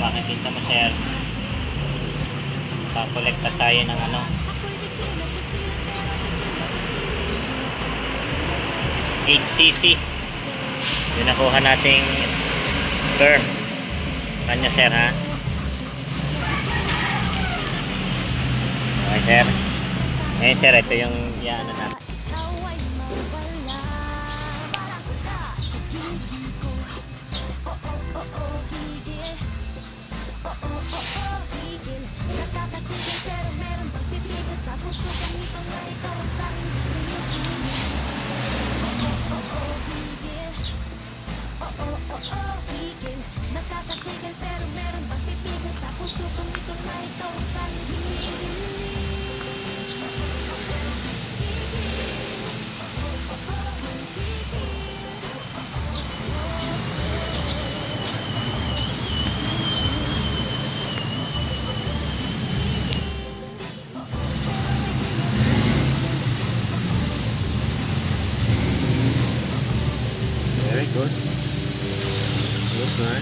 makikita mo sir, kakolekta tayo ng ano, 8cc yung nakuha nating sperm kanya sir ha. Okay sir, ngayon sir, ito yung ano natin. Very good. Look good.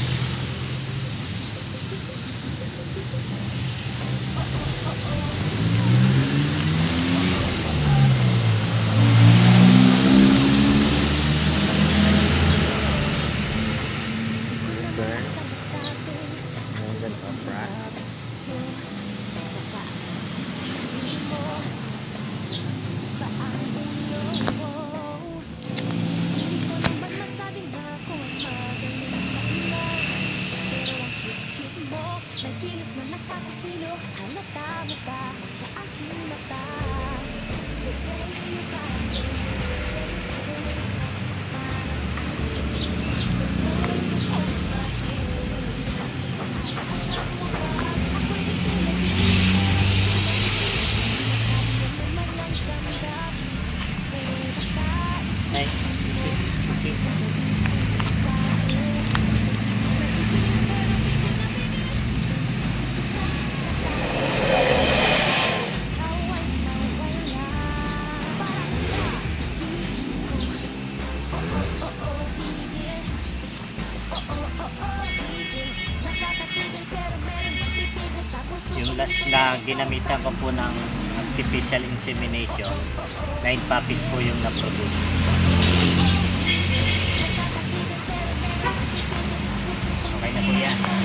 Nagilis na nakakahilo, halata mo ba sa aking mata? Yung last na ginamitan ko po ng artificial insemination, 9 puppies po yung na-produce. Okay na po yan.